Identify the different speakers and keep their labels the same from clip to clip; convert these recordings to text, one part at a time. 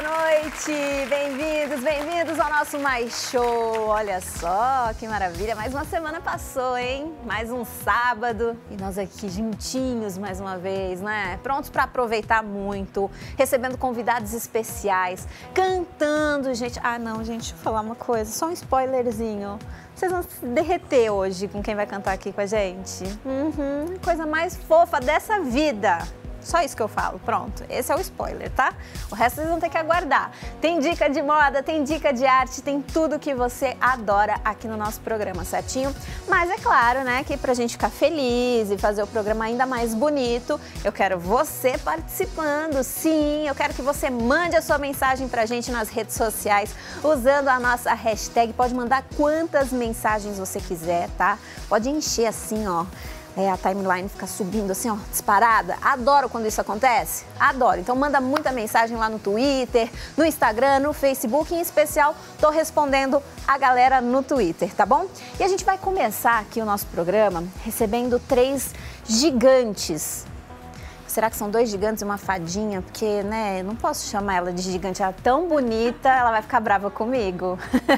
Speaker 1: boa noite! Bem-vindos ao nosso Mais Show! Olha só que maravilha, mais uma semana passou, hein? Mais um sábado e nós aqui juntinhos mais uma vez, né? Prontos para aproveitar muito, recebendo convidados especiais, cantando, gente. Ah, não, gente, deixa eu falar uma coisa, só um spoilerzinho. Vocês vão se derreter hoje com quem vai cantar aqui com a gente. Coisa mais fofa dessa vida. Só isso que eu falo, pronto. Esse é o spoiler, tá? O resto vocês vão ter que aguardar. Tem dica de moda, tem dica de arte, tem tudo que você adora aqui no nosso programa, certinho? Mas é claro, né, que pra gente ficar feliz e fazer o programa ainda mais bonito, eu quero você participando, sim. Eu quero que você mande a sua mensagem pra gente nas redes sociais, usando a nossa hashtag. Pode mandar quantas mensagens você quiser, tá? Pode encher assim, ó. A timeline fica subindo assim, ó, disparada. Adoro quando isso acontece, adoro. Então manda muita mensagem lá no Twitter, no Instagram, no Facebook. Em especial, tô respondendo a galera no Twitter, tá bom? E a gente vai começar aqui o nosso programa recebendo 3 gigantes. Será que são 2 gigantes e uma fadinha? Porque, né, eu não posso chamar ela de gigante, ela é tão bonita, ela vai ficar brava comigo.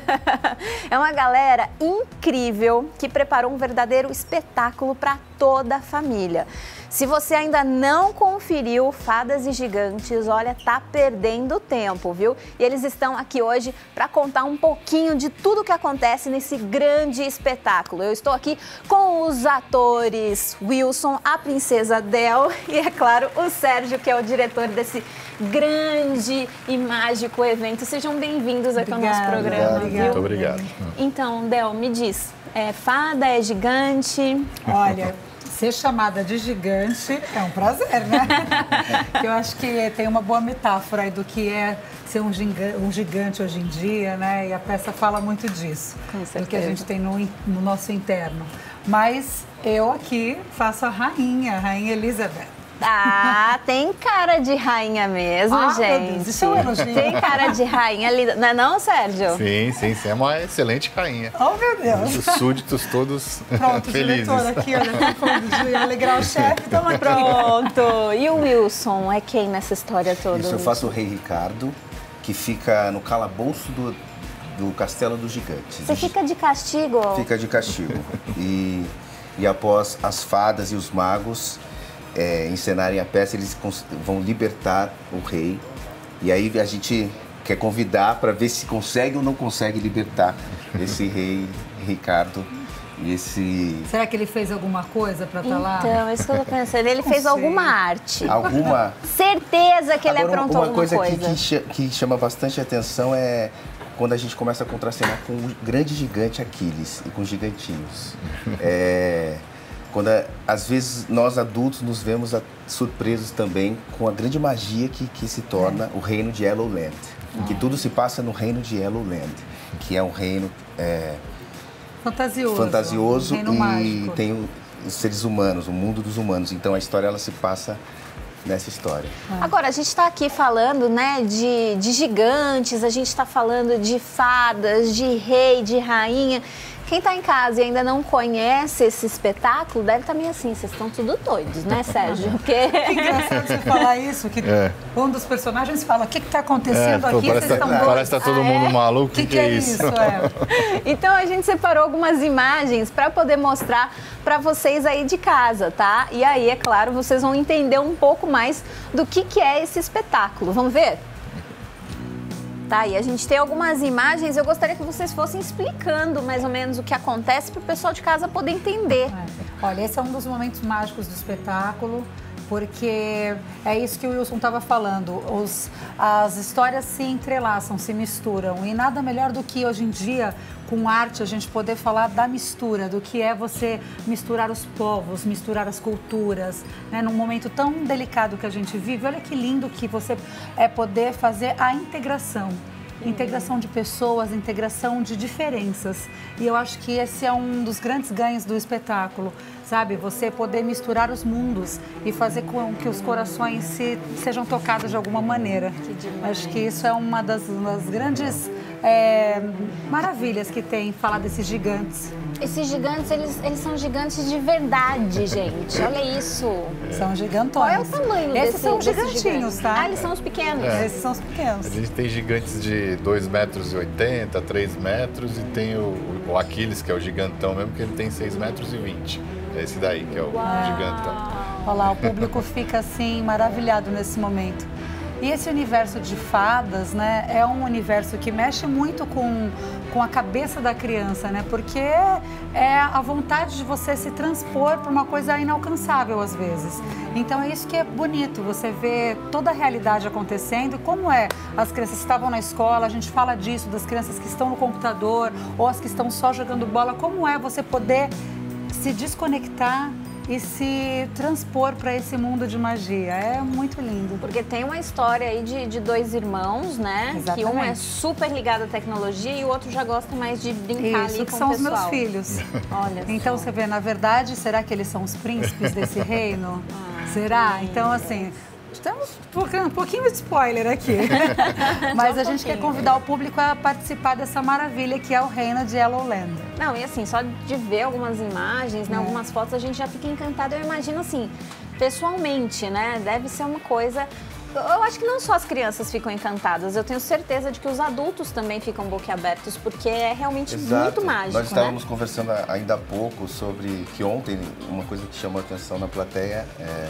Speaker 1: É uma galera incrível que preparou um verdadeiro espetáculo para toda a família. Se você ainda não conferiu Fadas e Gigantes, olha, tá perdendo tempo, viu? E eles estão aqui hoje para contar um pouquinho de tudo que acontece nesse grande espetáculo. Eu estou aqui com os atores Wilson, a princesa Del e, é claro, o Sérgio, que é o diretor desse grande e mágico evento. Sejam bem-vindos aqui ao nosso programa, viu?
Speaker 2: Muito obrigado.
Speaker 1: Então, Del, me diz, é fada, é gigante?
Speaker 3: Olha, ser chamada de gigante é um prazer, né? Eu acho que tem uma boa metáfora aí do que é ser um gigante hoje em dia, né? E a peça fala muito disso, do que a gente tem no nosso interno. Mas eu aqui faço a Rainha Elizabeth.
Speaker 1: Ah, tem cara de rainha mesmo, gente.
Speaker 3: Meu Deus, isso é um elogio.
Speaker 1: Tem cara de rainha linda. Não é não, Sérgio?
Speaker 2: Sim, é uma excelente rainha.
Speaker 3: Oh, meu Deus.
Speaker 2: Os súditos todos
Speaker 3: Pronto,
Speaker 2: felizes.
Speaker 3: diretor aqui, olha, como de alegrar o chefe, então aqui.
Speaker 1: Pronto. E o Wilson é quem nessa história toda?
Speaker 4: Isso, eu faço o Rei Ricardo, que fica no calabouço do Castelo dos Gigantes.
Speaker 1: Você fica de castigo?
Speaker 4: Fica de castigo. E após as fadas e os magos encenarem a peça, eles vão libertar o rei. E aí a gente quer convidar para ver se consegue ou não consegue libertar esse Rei Ricardo.
Speaker 3: Será que ele fez alguma coisa para estar lá?
Speaker 1: Então, é isso que eu tô pensando. Ele fez alguma arte.
Speaker 4: Alguma?
Speaker 1: Certeza que ele aprontou alguma coisa.
Speaker 4: Uma coisa que chama bastante atenção é quando a gente começa a contracenar com o grande gigante Aquiles e com os gigantinhos. Quando, às vezes, nós adultos nos vemos surpresos também com a grande magia que se torna o reino de Yellowland. Que tudo se passa no reino de Yellowland, que é um reino fantasioso
Speaker 3: um reino
Speaker 4: e
Speaker 3: mágico.
Speaker 4: Tem os seres humanos, o mundo dos humanos. Então, a história ela se passa nessa história.
Speaker 1: Agora, a gente está aqui falando, né, de gigantes, a gente está falando de fadas, de rei, de rainha. Quem está em casa e ainda não conhece esse espetáculo deve estar meio assim, vocês estão tudo doidos, né, Sérgio? Porque...
Speaker 3: Que engraçado você falar isso, que um dos personagens fala, o que está acontecendo aqui?
Speaker 2: Parece
Speaker 3: Vocês estão doidos.
Speaker 2: Parece que está todo mundo maluco,
Speaker 3: O que é isso?
Speaker 1: Então, a gente separou algumas imagens para poder mostrar para vocês aí de casa, tá? E aí, é claro, vocês vão entender um pouco mais do que é esse espetáculo. Vamos ver? Tá, e a gente tem algumas imagens, eu gostaria que vocês fossem explicando mais ou menos o que acontece para o pessoal de casa poder entender.
Speaker 3: Olha, esse é um dos momentos mágicos do espetáculo, porque é isso que o Wilson estava falando, as histórias se entrelaçam, se misturam, e nada melhor do que hoje em dia, com arte, a gente poder falar da mistura, do que é você misturar os povos, misturar as culturas, né? Num momento tão delicado que a gente vive, olha que lindo que você poder fazer a integração. Integração de pessoas, integração de diferenças. E eu acho que esse é um dos grandes ganhos do espetáculo, sabe? Você poder misturar os mundos e fazer com que os corações sejam tocados de alguma maneira.
Speaker 1: Que demais.
Speaker 3: Acho que isso é uma das grandes maravilhas que tem falar desses gigantes.
Speaker 1: Esses gigantes, eles são gigantes de verdade, gente. Olha isso.
Speaker 3: São gigantões.
Speaker 1: Qual é o tamanho
Speaker 3: Esses são
Speaker 1: desses
Speaker 3: gigantinhos,
Speaker 1: gigantes?
Speaker 3: tá?
Speaker 1: Ah, eles são os pequenos.
Speaker 3: Esses são os pequenos.
Speaker 2: A gente tem gigantes de 2,80 metros, 3 metros, e tem o Aquiles, que é o gigantão mesmo, que ele tem 6,20 metros. É esse daí que é o gigantão.
Speaker 3: Olha lá, o público fica assim maravilhado nesse momento. E esse universo de fadas, né, é um universo que mexe muito com a cabeça da criança, né? Porque é a vontade de você se transpor para uma coisa inalcançável às vezes. Então é isso que é bonito, você vê toda a realidade acontecendo, como é. As crianças estavam na escola, a gente fala disso, das crianças que estão no computador ou as que estão só jogando bola, como é você poder se desconectar e se transpor para esse mundo de magia. É muito lindo.
Speaker 1: Porque tem uma história aí de dois irmãos, né?
Speaker 3: Exatamente.
Speaker 1: Que um é super ligado à tecnologia e o outro já gosta mais de brincar ali
Speaker 3: Isso,
Speaker 1: com
Speaker 3: que são
Speaker 1: o
Speaker 3: os
Speaker 1: pessoal.
Speaker 3: meus filhos.
Speaker 1: Olha
Speaker 3: Então
Speaker 1: só.
Speaker 3: você vê, na verdade, será que eles são os príncipes desse reino? Será? Então, assim, estamos um pouquinho de spoiler aqui. Mas a gente quer convidar o público a participar dessa maravilha que é o reino de Yellowland.
Speaker 1: Não, e assim, só de ver algumas imagens, né, algumas fotos, a gente já fica encantado. Eu imagino assim, pessoalmente, né? Deve ser uma coisa... Eu acho que não só as crianças ficam encantadas, eu tenho certeza de que os adultos também ficam boquiabertos, porque é realmente muito mágico,
Speaker 4: Nós estávamos
Speaker 1: né?
Speaker 4: conversando ainda há pouco sobre que ontem uma coisa que chamou a atenção na plateia é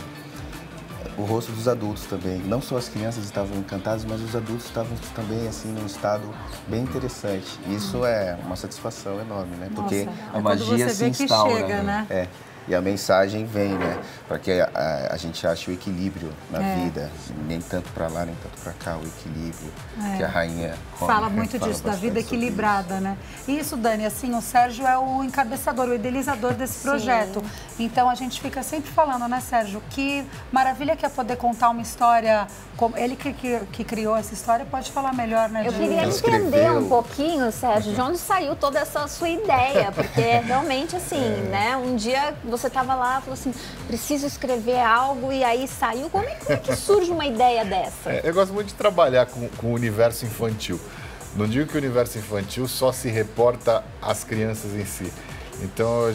Speaker 4: o rosto dos adultos também. Não só as crianças estavam encantadas, mas os adultos estavam também assim num estado bem interessante. Isso é uma satisfação enorme, né? Porque
Speaker 3: Nossa,
Speaker 4: a
Speaker 3: é
Speaker 4: magia
Speaker 3: quando você
Speaker 4: se
Speaker 3: vê que
Speaker 4: instaura,
Speaker 3: chega, né?
Speaker 4: É. E a mensagem vem, né? Para que a gente ache o equilíbrio na vida. Nem tanto para lá, nem tanto para cá, o equilíbrio que a rainha
Speaker 3: Fala muito disso, da vida
Speaker 4: bastante sobre
Speaker 3: equilibrada, né? E isso, Dani, assim, o Sérgio é o encabeçador, o idealizador desse projeto. Então a gente fica sempre falando, né, Sérgio? Que maravilha que é poder contar uma história. Como ele que criou essa história pode falar melhor, né?
Speaker 1: Eu
Speaker 3: de-
Speaker 1: queria entender um pouquinho, Sérgio, de onde saiu toda essa sua ideia, porque realmente assim, né? Um dia você estava lá e falou assim, preciso escrever algo e aí saiu. Como é que surge uma ideia dessa?
Speaker 2: Eu gosto muito de trabalhar com o universo infantil. Não digo que o universo infantil só se reporta às crianças em si. Então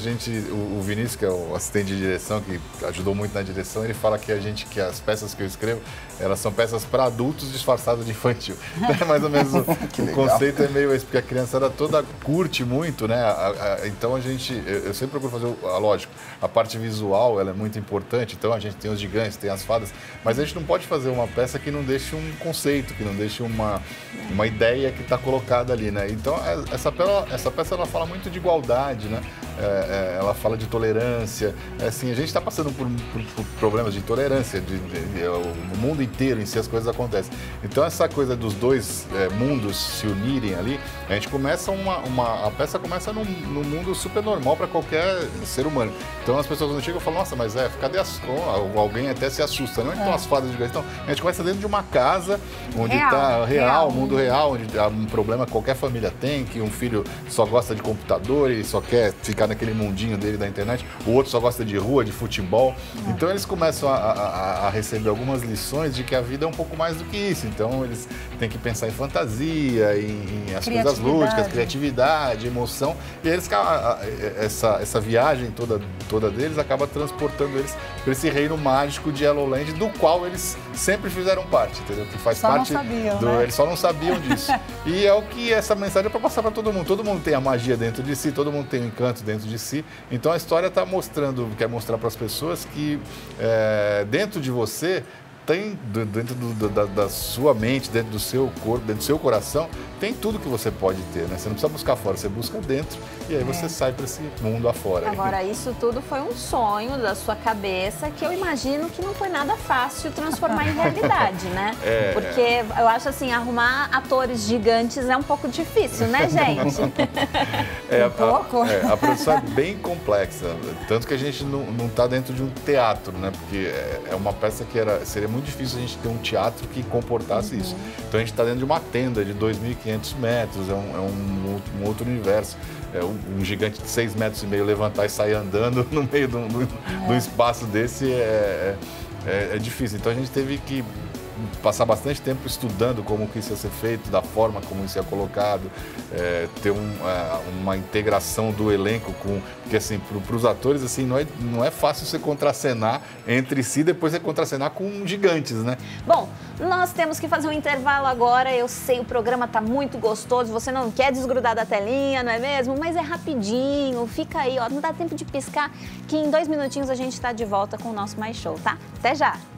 Speaker 2: o Vinícius, que é o assistente de direção, que ajudou muito na direção, ele fala que que as peças que eu escrevo, elas são peças para adultos disfarçadas de infantil. É mais ou menos o conceito é meio esse, porque a criançada toda curte muito, né? Então eu sempre procuro fazer, lógico, a parte visual ela é muito importante, então a gente tem os gigantes, tem as fadas, mas a gente não pode fazer uma peça que não deixe um conceito, que não deixe uma ideia que está colocada ali, né? Então essa peça ela fala muito de igualdade, né? Ela fala de tolerância, assim, a gente está passando por problemas de intolerância, no mundo inteiro em si as coisas acontecem. Então essa coisa dos dois mundos se unirem ali, a gente começa a peça começa num mundo super normal para qualquer ser humano. Então as pessoas quando chegam falam, nossa, mas cadê alguém até se assusta, não é que estão as fadas gigantes? Então a gente começa dentro de uma casa onde está real, mundo real, onde há um problema que qualquer família tem, que um filho só gosta de computador e só quer ficar naquele mundinho dele da internet, o outro só gosta de rua, de futebol. Então eles começam a receber algumas lições de que a vida é um pouco mais do que isso. Então eles têm que pensar em fantasia, em as coisas lúdicas, criatividade, emoção. E eles essa viagem toda deles acaba transportando eles para esse reino mágico de Yellowland, do qual eles sempre fizeram parte, entendeu? Que faz
Speaker 3: Só não
Speaker 2: parte
Speaker 3: sabiam, né?
Speaker 2: Eles só não sabiam disso. E é o que essa mensagem é para passar para todo mundo. Todo mundo tem a magia dentro de si, todo mundo tem o encanto dentro de si. Então a história está quer mostrar para as pessoas que dentro de você tem, dentro da sua mente, dentro do seu corpo, dentro do seu coração, tem tudo que você pode ter, né? Você não precisa buscar fora, você busca dentro e aí você sai para esse mundo afora.
Speaker 1: Agora, isso tudo foi um sonho da sua cabeça que eu imagino que não foi nada fácil transformar em realidade, né? Porque eu acho assim, arrumar atores gigantes é um pouco difícil, né, gente?
Speaker 2: A produção é bem complexa, tanto que a gente não está dentro de um teatro, né? Porque é uma peça que seria muito difícil a gente ter um teatro que comportasse isso. Então a gente está dentro de uma tenda de 2.500 metros, é um outro universo. Um gigante de 6,5 metros levantar e sair andando no meio de um espaço desse é difícil. Então a gente teve que passar bastante tempo estudando como que isso ia ser feito, da forma como isso ia colocado, ter uma integração do elenco com... Porque, assim, para os atores, assim, não é fácil você contracenar entre si, depois você contracenar com gigantes, né?
Speaker 1: Bom, nós temos que fazer um intervalo agora. Eu sei, o programa tá muito gostoso, você não quer desgrudar da telinha, não é mesmo? Mas é rapidinho, fica aí, ó, não dá tempo de piscar, que em 2 minutinhos a gente tá de volta com o nosso Mais Show, tá? Até já!